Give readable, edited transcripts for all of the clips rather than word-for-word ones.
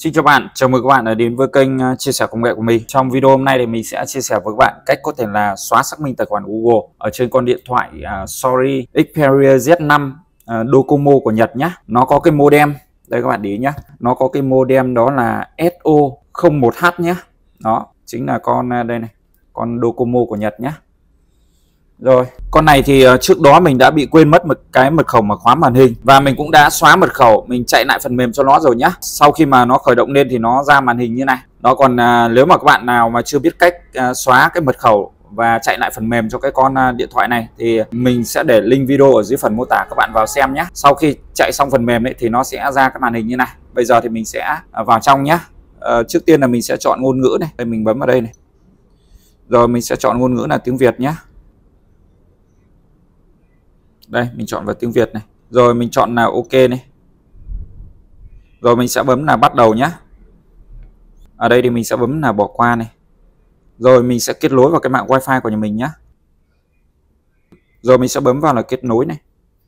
Xin chào bạn, chào mừng các bạn đã đến với kênh chia sẻ công nghệ của mình. Trong video hôm nay thì mình sẽ chia sẻ với các bạn cách có thể là xóa xác minh tài khoản Google ở trên con điện thoại Sorry Xperia Z5 Docomo của Nhật nhé. Nó có cái modem, đây các bạn để ý nhé. Nó có cái modem đó là SO01H nhé. Đó, chính là con đây này, con Docomo của Nhật nhé. Rồi, con này thì trước đó mình đã bị quên mất một cái mật khẩu mà khóa màn hình và mình cũng đã xóa mật khẩu, mình chạy lại phần mềm cho nó rồi nhá. Sau khi mà nó khởi động lên thì nó ra màn hình như này. Đó, còn nếu mà các bạn nào mà chưa biết cách xóa cái mật khẩu và chạy lại phần mềm cho cái con điện thoại này thì mình sẽ để link video ở dưới phần mô tả, các bạn vào xem nhé. Sau khi chạy xong phần mềm ấy thì nó sẽ ra cái màn hình như này. Bây giờ thì mình sẽ vào trong nhé. Trước tiên là mình sẽ chọn ngôn ngữ này, đây mình bấm vào đây này. Rồi mình sẽ chọn ngôn ngữ là tiếng Việt nhé. Đây mình chọn vào tiếng Việt này. Rồi mình chọn là OK này. Rồi mình sẽ bấm là bắt đầu nhé. Ở đây thì mình sẽ bấm là bỏ qua này. Rồi mình sẽ kết nối vào cái mạng wifi của nhà mình nhé. Rồi mình sẽ bấm vào là kết nối này.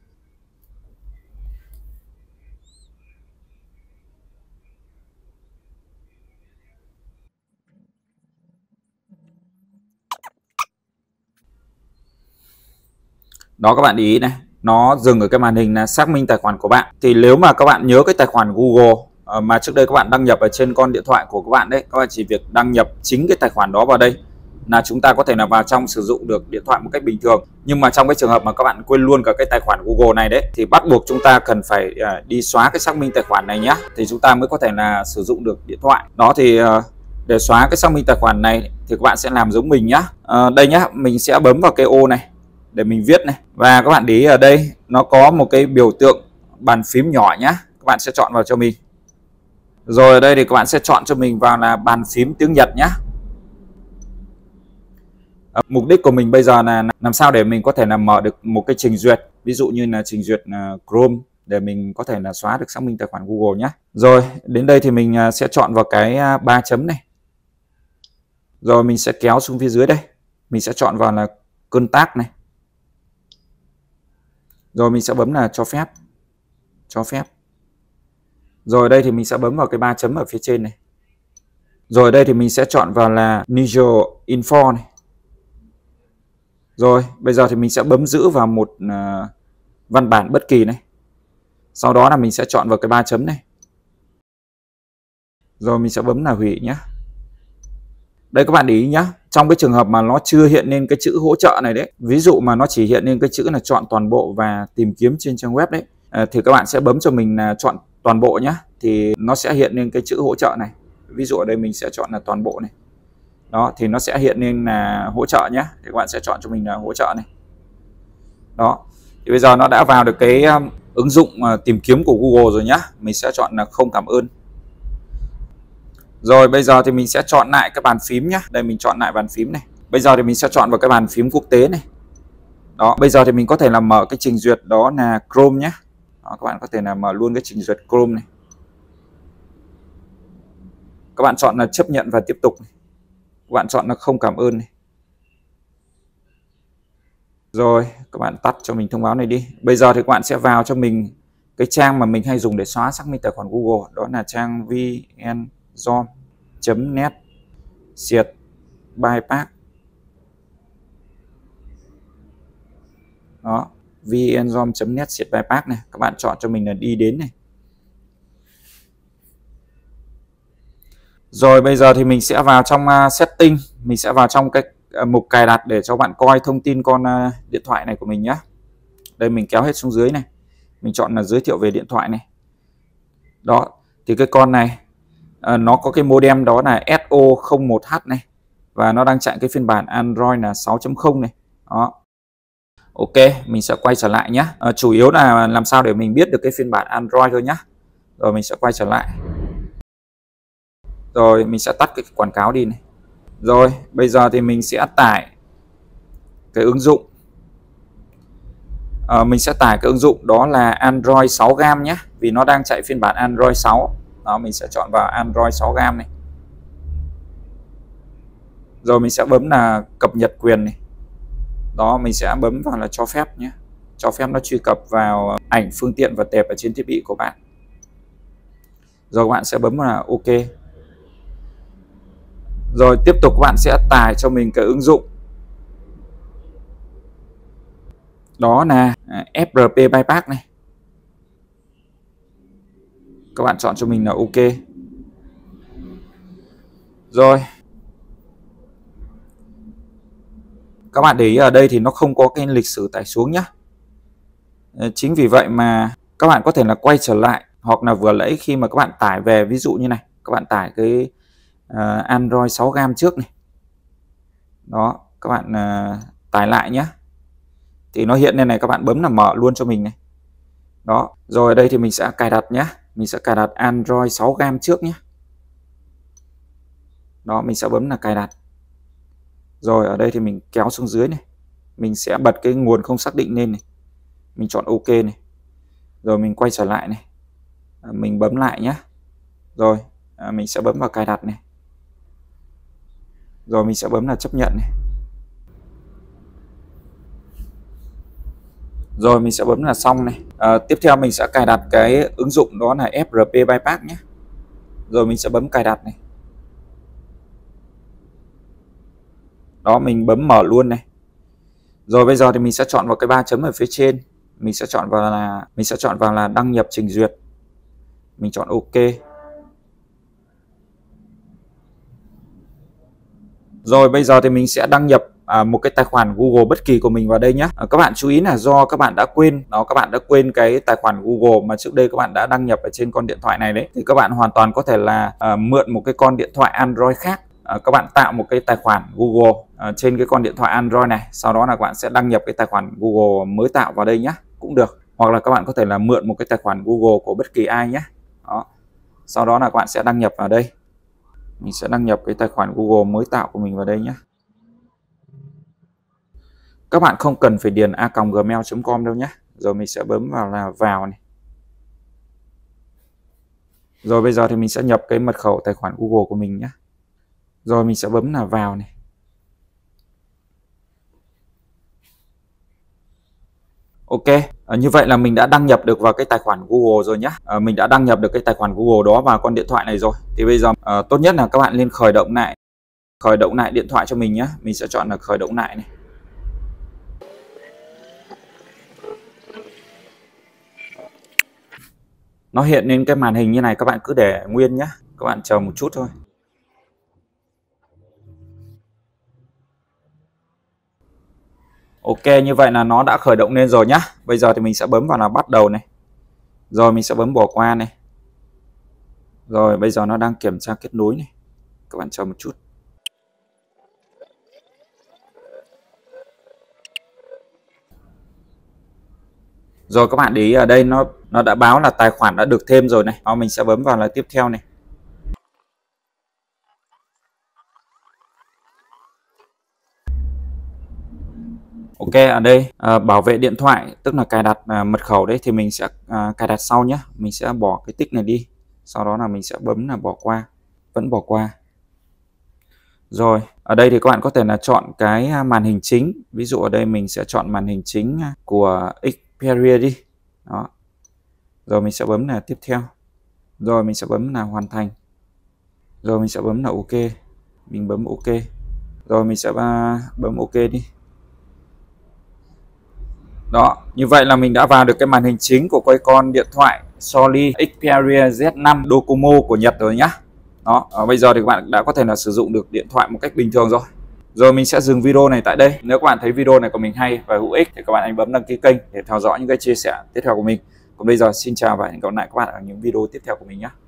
Đó, các bạn để ý này, nó dừng ở cái màn hình là xác minh tài khoản của bạn. Thì nếu mà các bạn nhớ cái tài khoản Google mà trước đây các bạn đăng nhập ở trên con điện thoại của các bạn đấy, các bạn chỉ việc đăng nhập chính cái tài khoản đó vào đây là chúng ta có thể là vào trong sử dụng được điện thoại một cách bình thường. Nhưng mà trong cái trường hợp mà các bạn quên luôn cả cái tài khoản Google này đấy thì bắt buộc chúng ta cần phải đi xóa cái xác minh tài khoản này nhé, thì chúng ta mới có thể là sử dụng được điện thoại. Đó thì để xóa cái xác minh tài khoản này thì các bạn sẽ làm giống mình nhá. Đây nhá, mình sẽ bấm vào cái ô này để mình viết này, và các bạn để ý ở đây nó có một cái biểu tượng bàn phím nhỏ nhá, các bạn sẽ chọn vào cho mình. Rồi ở đây thì các bạn sẽ chọn cho mình vào là bàn phím tiếng Nhật nhá. Mục đích của mình bây giờ là làm sao để mình có thể là mở được một cái trình duyệt, ví dụ như là trình duyệt Chrome, để mình có thể là xóa được xác minh tài khoản Google nhé. Rồi đến đây thì mình sẽ chọn vào cái 3 chấm này. Rồi mình sẽ kéo xuống phía dưới đây, mình sẽ chọn vào là contact này. Rồi mình sẽ bấm là cho phép. Rồi đây thì mình sẽ bấm vào cái 3 chấm ở phía trên này. Rồi đây thì mình sẽ chọn vào là User Info này. Rồi bây giờ thì mình sẽ bấm giữ vào một văn bản bất kỳ này. Sau đó là mình sẽ chọn vào cái 3 chấm này. Rồi mình sẽ bấm là hủy nhé. Đây các bạn để ý nhé, trong cái trường hợp mà nó chưa hiện lên cái chữ hỗ trợ này đấy, ví dụ mà nó chỉ hiện lên cái chữ là chọn toàn bộ và tìm kiếm trên trang web đấy, thì các bạn sẽ bấm cho mình là chọn toàn bộ nhé, thì nó sẽ hiện lên cái chữ hỗ trợ này. Ví dụ ở đây mình sẽ chọn là toàn bộ này. Đó thì nó sẽ hiện lên là hỗ trợ nhé, thì các bạn sẽ chọn cho mình là hỗ trợ này. Đó thì bây giờ nó đã vào được cái ứng dụng tìm kiếm của Google rồi nhá. Mình sẽ chọn là không cảm ơn. Rồi bây giờ thì mình sẽ chọn lại cái bàn phím nhé. Đây mình chọn lại bàn phím này. Bây giờ thì mình sẽ chọn vào cái bàn phím quốc tế này. Đó, bây giờ thì mình có thể là mở cái trình duyệt đó là Chrome nhé. Đó, các bạn có thể là mở luôn cái trình duyệt Chrome này. Các bạn chọn là chấp nhận và tiếp tục này. Các bạn chọn là không cảm ơn này. Rồi các bạn tắt cho mình thông báo này đi. Bây giờ thì các bạn sẽ vào cho mình cái trang mà mình hay dùng để xóa xác minh tài khoản Google. Đó là trang vnzom.net/bypass. Đó, vnzom.net/bypass này. Các bạn chọn cho mình là đi đến này. Rồi bây giờ thì mình sẽ vào trong setting. Mình sẽ vào trong cái mục cài đặt để cho bạn coi thông tin con điện thoại này của mình nhé. Đây mình kéo hết xuống dưới này. Mình chọn là giới thiệu về điện thoại này. Đó thì cái con này nó có cái modem đó là SO01H này, và nó đang chạy cái phiên bản Android là 6.0 này. Đó. OK, mình sẽ quay trở lại nhé. Chủ yếu là làm sao để mình biết được cái phiên bản Android thôi nhé. Rồi mình sẽ quay trở lại. Rồi mình sẽ tắt cái quảng cáo đi này. Rồi bây giờ thì mình sẽ tải cái ứng dụng. Mình sẽ tải cái ứng dụng đó là Android 6GB nhé, vì nó đang chạy phiên bản Android 6. Đó, mình sẽ chọn vào Android 6GB này. Rồi mình sẽ bấm là cập nhật quyền này. Đó, mình sẽ bấm vào là cho phép nhé. Cho phép nó truy cập vào ảnh, phương tiện và tệp ở trên thiết bị của bạn. Rồi các bạn sẽ bấm là OK. Rồi tiếp tục các bạn sẽ tải cho mình cái ứng dụng. Đó là FRP Bypass này. Các bạn chọn cho mình là OK. Rồi. Các bạn để ý ở đây thì nó không có cái lịch sử tải xuống nhá. Chính vì vậy mà các bạn có thể là quay trở lại, hoặc là vừa nãy khi mà các bạn tải về, ví dụ như này, các bạn tải cái Android 6GB trước này. Đó, các bạn tải lại nhé. Thì nó hiện lên này, các bạn bấm là mở luôn cho mình này. Đó, rồi ở đây thì mình sẽ cài đặt nhé. Mình sẽ cài đặt Android 6GB trước nhé. Đó, mình sẽ bấm là cài đặt. Rồi ở đây thì mình kéo xuống dưới này. Mình sẽ bật cái nguồn không xác định lên này. Mình chọn OK này. Rồi mình quay trở lại này. Mình bấm lại nhé. Rồi mình sẽ bấm vào cài đặt này. Rồi mình sẽ bấm là chấp nhận này. Rồi mình sẽ bấm là xong này. Tiếp theo mình sẽ cài đặt cái ứng dụng đó là FRP Bypass nhé. Rồi mình sẽ bấm cài đặt này. Đó, mình bấm mở luôn này. Rồi bây giờ thì mình sẽ chọn vào cái 3 chấm ở phía trên. Mình sẽ chọn vào là đăng nhập trình duyệt. Mình chọn OK. Rồi bây giờ thì mình sẽ đăng nhập một cái tài khoản Google bất kỳ của mình vào đây nhé. Các bạn chú ý là do các bạn đã quên, các bạn đã quên cái tài khoản Google mà trước đây các bạn đã đăng nhập ở trên con điện thoại này đấy, thì các bạn hoàn toàn có thể là mượn một cái con điện thoại Android khác. Các bạn tạo một cái tài khoản Google trên cái con điện thoại Android này, sau đó là các bạn sẽ đăng nhập cái tài khoản Google mới tạo vào đây nhé, cũng được. Hoặc là các bạn có thể là mượn một cái tài khoản Google của bất kỳ ai nhé. Đó. Sau đó là các bạn sẽ đăng nhập vào đây. Mình sẽ đăng nhập cái tài khoản Google mới tạo của mình vào đây nhé. Các bạn không cần phải điền a.gmail.com đâu nhé. Rồi mình sẽ bấm vào là vào này. Rồi bây giờ thì mình sẽ nhập cái mật khẩu tài khoản Google của mình nhé. Rồi mình sẽ bấm là vào này. OK, như vậy là mình đã đăng nhập được vào cái tài khoản Google rồi nhé. Mình đã đăng nhập được cái tài khoản Google đó vào con điện thoại này rồi. Thì bây giờ tốt nhất là các bạn nên khởi động lại điện thoại cho mình nhé. Mình sẽ chọn là khởi động lại này. Nó hiện lên cái màn hình như này, các bạn cứ để nguyên nhé. Các bạn chờ một chút thôi. OK, như vậy là nó đã khởi động lên rồi nhá. Bây giờ thì mình sẽ bấm vào là bắt đầu này. Rồi mình sẽ bấm bỏ qua này. Rồi bây giờ nó đang kiểm tra kết nối này. Các bạn chờ một chút. Rồi các bạn để ý ở đây nó đã báo là tài khoản đã được thêm rồi này. Mình sẽ bấm vào là tiếp theo này. OK, ở đây bảo vệ điện thoại, tức là cài đặt mật khẩu đấy, thì mình sẽ cài đặt sau nhé. Mình sẽ bỏ cái tích này đi. Sau đó là mình sẽ bấm là bỏ qua. Vẫn bỏ qua. Rồi, ở đây thì các bạn có thể là chọn cái màn hình chính. Ví dụ ở đây mình sẽ chọn màn hình chính của Xperia đi. Đó. Rồi mình sẽ bấm là tiếp theo. Rồi mình sẽ bấm là hoàn thành. Rồi mình sẽ bấm là OK. Mình bấm OK. Rồi mình sẽ bấm OK đi. Đó, như vậy là mình đã vào được cái màn hình chính của cái con điện thoại Sony Xperia Z5 Docomo của Nhật rồi nhá. Đó, bây giờ thì các bạn đã có thể là sử dụng được điện thoại một cách bình thường rồi. Rồi mình sẽ dừng video này tại đây. Nếu các bạn thấy video này của mình hay và hữu ích thì các bạn hãy bấm đăng ký kênh để theo dõi những cái chia sẻ tiếp theo của mình. Còn bây giờ xin chào và hẹn gặp lại các bạn ở những video tiếp theo của mình nhé.